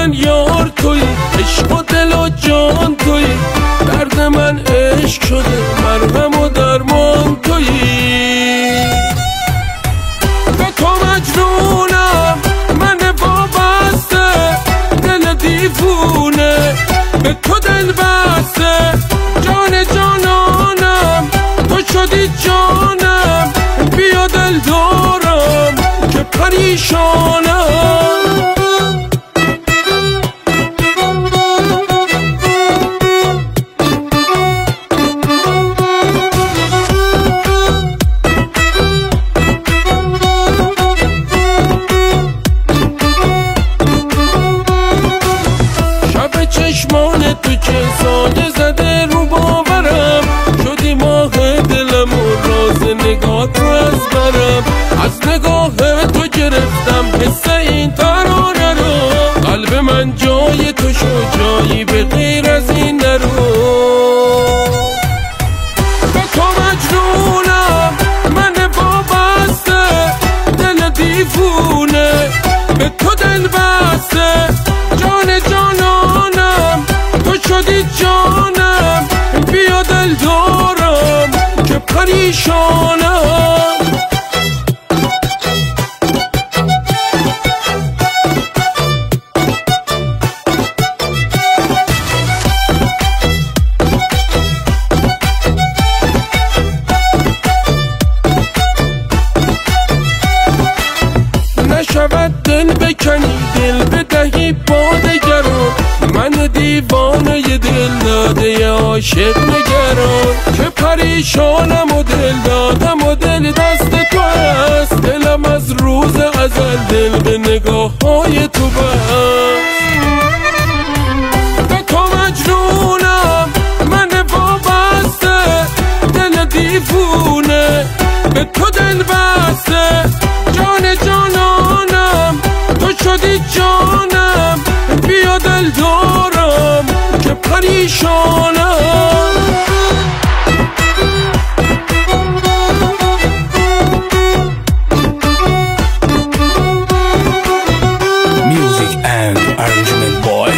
من یار تویی، عشق و دل و جان تویی، درد من عشق شده مرهم و درمان تویی. به تو مجنونم من وابسته، دل دیوونه به تو دل بسته، جان جانانم تو شدی جانم، بیا دل دارم که پریشانم. چشمان تو که سایه زده رو باورم، شدی ماه دلم و راز نگاه تو از برم، از نگاه تو گرفتم حس این ترانه رو، قلب من جای تو شد جایی به غیر از این نرو. به تو مجنونم من وابسته، دل دیوونه به تو دل بسته، جان جانانم تو شدی جانم، بیا دل دارم که پریشانم. نشود دل بکنی دل بدهی با دگران، من دیوانه دل داده عاشق نگران، که پریشانم و دل دادم و دل دست تو است، دلم از روز ازل دل به نگاه های تو بست. به تو مجنونم من وابسته، دل دیوونه به تو دل بسته، جان جانانم تو شدی جانم، بیا دل دارم که پریشانم. Music and arrangement boy